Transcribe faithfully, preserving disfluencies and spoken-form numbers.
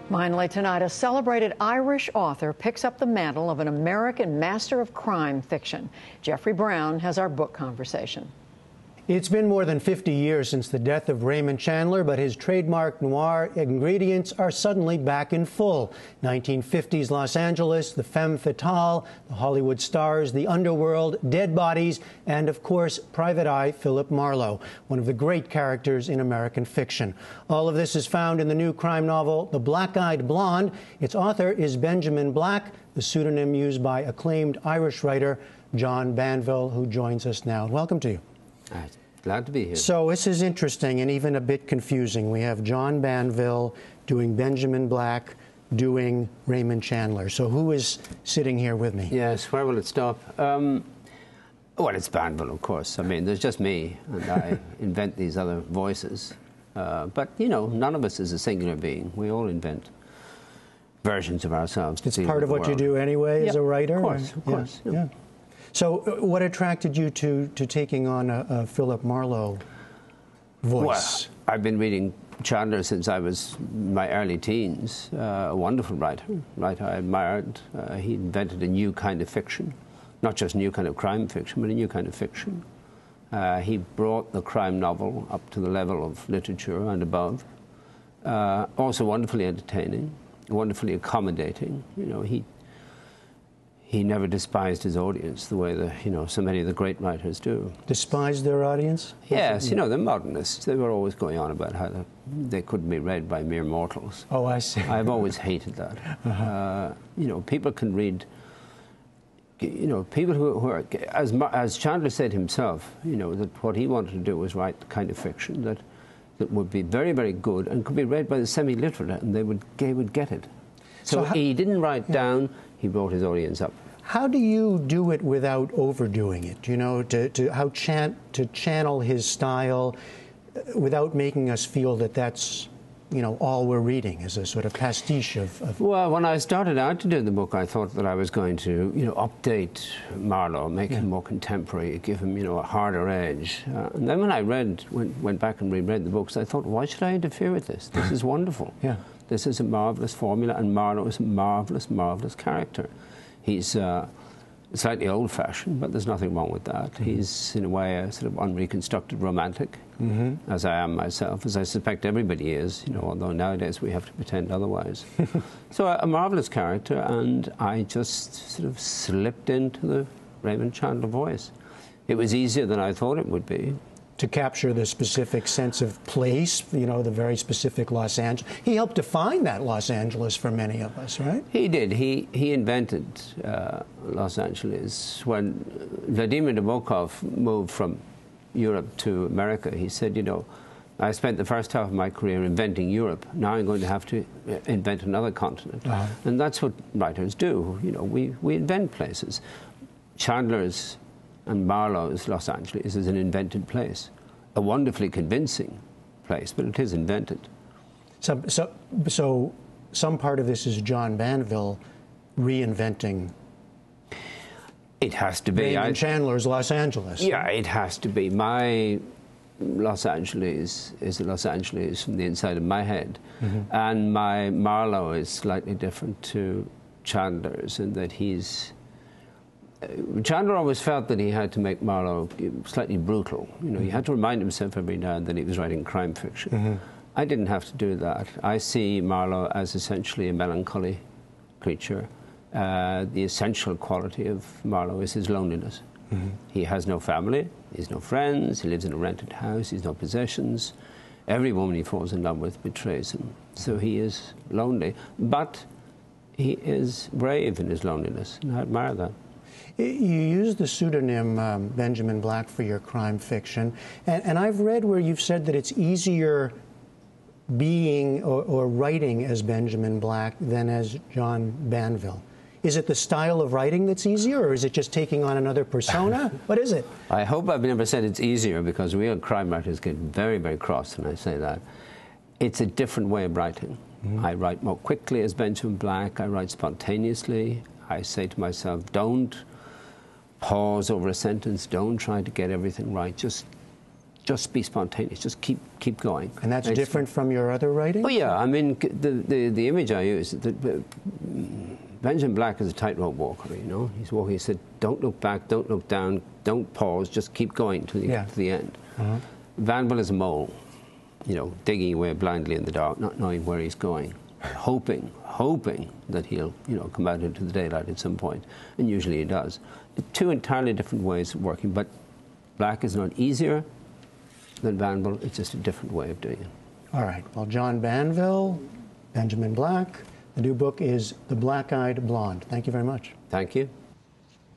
Finally tonight, a celebrated Irish author picks up the mantle of an American master of crime fiction. Jeffrey Brown has our book conversation. It's been more than fifty years since the death of Raymond Chandler, but his trademark noir ingredients are suddenly back in full. nineteen fifties Los Angeles, the femme fatale, the Hollywood stars, the underworld, dead bodies, and, of course, Private Eye Philip Marlowe, one of the great characters in American fiction. All of this is found in the new crime novel, The Black-Eyed Blonde. Its author is Benjamin Black, the pseudonym used by acclaimed Irish writer John Banville, who joins us now. Welcome to you. Right. Glad to be here. So this is interesting and even a bit confusing. We have John Banville doing Benjamin Black, doing Raymond Chandler. So who is sitting here with me? Yes, where will it stop? Um, well, it's Banville, of course. I mean, there's just me, and I invent these other voices. Uh, but, you know, none of us is a singular being. We all invent versions of ourselves. It's part of what world. you do anyway yep. as a writer? Of course, of course. Yeah. yeah. So what attracted you to, to taking on a, a Philip Marlowe voice? Well, I've been reading Chandler since I was in my early teens. Uh, a wonderful writer, writer I admired. Uh, he invented a new kind of fiction, not just a new kind of crime fiction, but a new kind of fiction. Uh, he brought the crime novel up to the level of literature and above. Uh, also wonderfully entertaining, wonderfully accommodating. You know, he He never despised his audience the way the, you know, so many of the great writers do. Despised their audience? Yes, you know, the modernists, they were always going on about how they couldn't be read by mere mortals. Oh, I see. I've always hated that. Uh-huh. uh, you know, people can read, you know, people who, who are, as, as Chandler said himself, you know, that what he wanted to do was write the kind of fiction that, that would be very, very good and could be read by the semi-literate, and they would, they would get it. So, so how, he didn't write yeah. down, he brought his audience up. How do you do it without overdoing it? You know, to, to how chan to channel his style without making us feel that that's, you know, all we're reading is a sort of pastiche of, of... Well, when I started out to do the book, I thought that I was going to, you know, update Marlowe, make yeah. him more contemporary, give him, you know, a harder edge. Uh, and then when I read, went, went back and reread the books, I thought, why should I interfere with this? This is wonderful. Yeah. This is a marvelous formula, and Marlowe is a marvelous, marvelous character. He's uh, slightly old-fashioned, but there's nothing wrong with that. Mm-hmm. He's, in a way, a sort of unreconstructed romantic, mm-hmm. as I am myself, as I suspect everybody is, you know, although nowadays we have to pretend otherwise. So a, a marvelous character, and I just sort of slipped into the Raymond Chandler voice. It was easier than I thought it would be. To capture the specific sense of place, you know, the very specific Los Angeles. He helped define that Los Angeles for many of us, right? He did. He, he invented uh, Los Angeles. When Vladimir Nabokov moved from Europe to America, he said, you know, I spent the first half of my career inventing Europe. Now I'm going to have to invent another continent. Uh-huh. And that's what writers do. You know, we, we invent places. Chandler's and Marlowe's Los Angeles is an invented place, a wonderfully convincing place, but it is invented. So, so, so some part of this is John Banville reinventing. It has to be. Raymond I, Chandler's Los Angeles. Yeah, it has to be. My Los Angeles is the Los Angeles from the inside of my head, mm-hmm. and my Marlowe is slightly different to Chandler's in that he's. Chandler always felt that he had to make Marlowe slightly brutal. You know, he had to remind himself every now and then he was writing crime fiction. Mm-hmm. I didn't have to do that. I see Marlowe as essentially a melancholy creature. Uh, the essential quality of Marlowe is his loneliness. Mm-hmm. He has no family, he has no friends, he lives in a rented house, he has no possessions. Every woman he falls in love with betrays him. So he is lonely, but he is brave in his loneliness, and I admire that. You use the pseudonym um, Benjamin Black for your crime fiction, and, and I've read where you've said that it's easier being or, or writing as Benjamin Black than as John Banville. Is it the style of writing that's easier, or is it just taking on another persona? What is it? I hope I've never said it's easier, because real crime writers get very, very cross when I say that. It's a different way of writing. Mm-hmm. I write more quickly as Benjamin Black. I write spontaneously. I say to myself, don't pause over a sentence. Don't try to get everything right. Just just be spontaneous, just keep keep going. And that's and different from your other writing? Oh yeah, I mean, the the, the image I use, the, the, Benjamin Black is a tightrope walker, you know. He's walking, he said, don't look back, don't look down, don't pause, just keep going to the, yeah. to the end. Uh-huh. Banville is a mole, you know, digging away blindly in the dark, not knowing where he's going, hoping, hoping that he'll, you know, come out into the daylight at some point, and usually he does. Two entirely different ways of working, but Black is not easier than Banville, it's just a different way of doing it. All right, well, John Banville, Benjamin Black, the new book is The Black-Eyed Blonde. Thank you very much. Thank you.